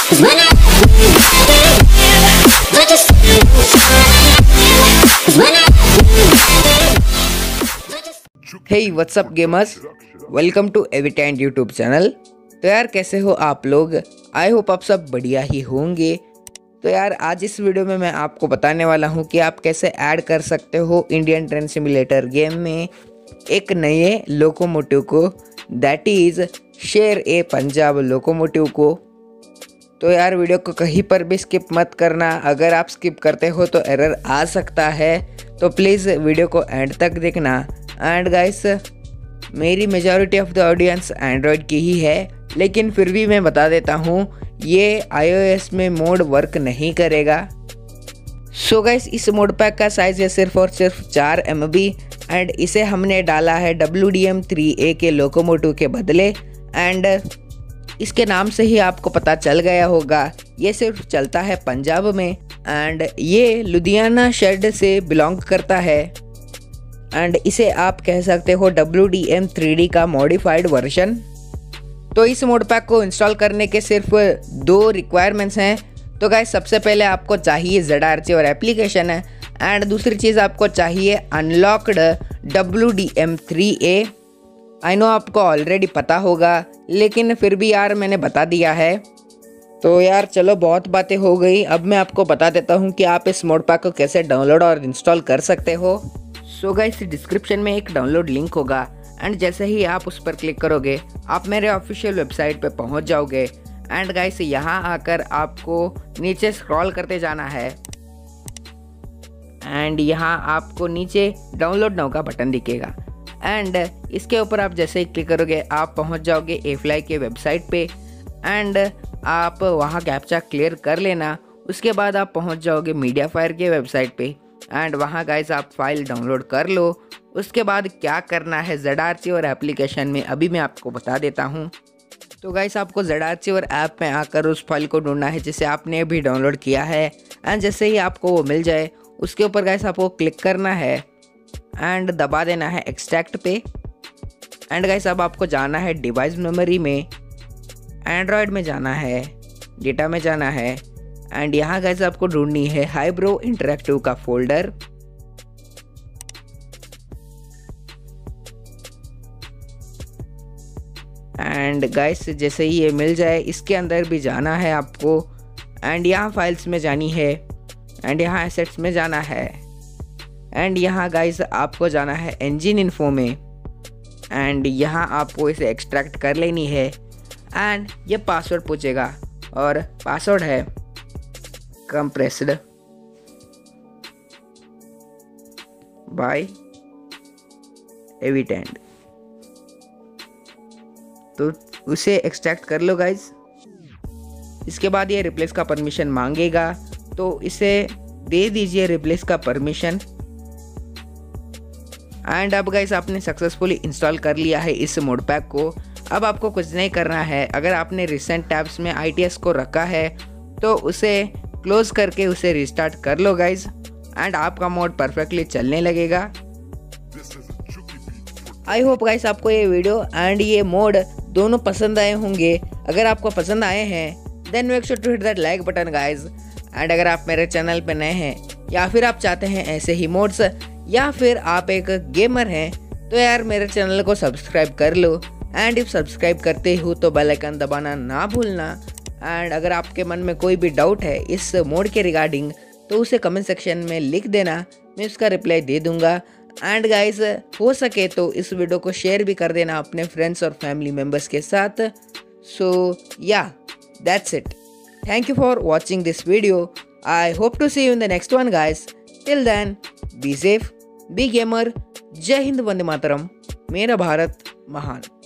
Hey, what's up gamers? Welcome to Evitant YouTube channel. तो यार कैसे हो आप लोग? आई होप आप सब बढ़िया ही होंगे। तो यार आज इस वीडियो में मैं आपको बताने वाला हूँ कि आप कैसे ऐड कर सकते हो इंडियन ट्रेन सिमुलेटर गेम में एक नए लोकोमोटिव को, दैट इज़ शेर ए पंजाब लोकोमोटिव को। तो यार वीडियो को कहीं पर भी स्किप मत करना, अगर आप स्किप करते हो तो एरर आ सकता है, तो प्लीज़ वीडियो को एंड तक देखना। एंड गाइस, मेरी majority of the audience Android की ही है, लेकिन फिर भी मैं बता देता हूँ ये iOS में मोड वर्क नहीं करेगा। सो गाइस, इस मोड पैक का साइज़ है सिर्फ और सिर्फ 4 MB एंड इसे हमने डाला है WDM3A के लोकोमोटिव के बदले। एंड इसके नाम से ही आपको पता चल गया होगा, ये सिर्फ चलता है पंजाब में एंड ये लुधियाना शेड से बिलोंग करता है। एंड इसे आप कह सकते हो WDM3D का मॉडिफाइड वर्जन। तो इस मोड पैक को इंस्टॉल करने के सिर्फ 2 रिक्वायरमेंट्स हैं। तो गाइस, सबसे पहले आपको चाहिए ZRC और एप्लीकेशन है, एंड दूसरी चीज़ आपको चाहिए अनलॉक्ड WDM3A। आई नो आपको ऑलरेडी पता होगा, लेकिन फिर भी यार मैंने बता दिया है। तो यार चलो, बहुत बातें हो गई, अब मैं आपको बता देता हूँ कि आप इस मोड पैक को कैसे डाउनलोड और इंस्टॉल कर सकते हो। सो गाइस, डिस्क्रिप्शन में एक डाउनलोड लिंक होगा एंड जैसे ही आप उस पर क्लिक करोगे आप मेरे ऑफिशियल वेबसाइट पे पहुँच जाओगे। एंड गाइस, यहाँ आकर आपको नीचे स्क्रॉल करते जाना है एंड यहाँ आपको नीचे डाउनलोड नाउ का बटन दिखेगा एंड इसके ऊपर आप जैसे ही क्लिक करोगे आप पहुंच जाओगे एफ्लाई के वेबसाइट पे एंड आप वहां कैप्चा क्लियर कर लेना। उसके बाद आप पहुंच जाओगे मीडियाफायर के वेबसाइट पे एंड वहां गाइस आप फाइल डाउनलोड कर लो। उसके बाद क्या करना है ZRC और एप्लीकेशन में अभी मैं आपको बता देता हूँ। तो गाइस, आपको ZRC और ऐप में आकर उस फाइल को ढूंढना है जिसे आपने अभी डाउनलोड किया है एंड जैसे ही आपको वो मिल जाए उसके ऊपर गाइस आपको क्लिक करना है एंड दबा देना है एक्सट्रैक्ट पे। एंड गाइस, अब आपको जाना है डिवाइस मेमोरी में, एंड्रॉयड में जाना है, डेटा में जाना है एंड यहाँ गाइस आपको ढूंढनी है हाइब्रो इंटरैक्टिव का फोल्डर। एंड गाइस, जैसे ही ये मिल जाए इसके अंदर भी जाना है आपको एंड यहाँ फाइल्स में जानी है एंड यहाँ एसेट्स में जाना है एंड यहाँ गाइस आपको जाना है इंजन इन्फो में एंड यहाँ आपको इसे एक्सट्रैक्ट कर लेनी है एंड ये पासवर्ड पूछेगा और पासवर्ड है कंप्रेस्ड बाय एविटेंट। तो उसे एक्सट्रैक्ट कर लो गाइस। इसके बाद ये रिप्लेस का परमिशन मांगेगा, तो इसे दे दीजिए रिप्लेस का परमिशन। एंड अब गाइस आपने सक्सेसफुली इंस्टॉल कर लिया है इस मोड पैक को। अब आपको कुछ नहीं करना है, अगर आपने रिसेंट टैब्स में ITS को रखा है तो उसे क्लोज करके उसे रिस्टार्ट कर लो गाइस एंड आपका मोड परफेक्टली चलने लगेगा। आई होप गाइस आपको ये वीडियो एंड ये मोड दोनों पसंद आए होंगे। अगर आपको पसंद आए हैं then make sure to hit that like button guys. And अगर आप मेरे चैनल पे नए हैं या फिर आप चाहते हैं ऐसे ही मोड्स या फिर आप एक गेमर हैं तो यार मेरे चैनल को सब्सक्राइब कर लो एंड इफ सब्सक्राइब करते हो तो बेल आइकन दबाना ना भूलना। एंड अगर आपके मन में कोई भी डाउट है इस मोड के रिगार्डिंग तो उसे कमेंट सेक्शन में लिख देना, मैं उसका रिप्लाई दे दूंगा। एंड गाइस, हो सके तो इस वीडियो को शेयर भी कर देना अपने फ्रेंड्स और फैमिली मेम्बर्स के साथ। So yeah, that's it. Thank you for watching this video. I hope to see you in the next one guys. Till then be safe, be gamer. जय हिंद, वंदे मातरम। मेरा भारत महान।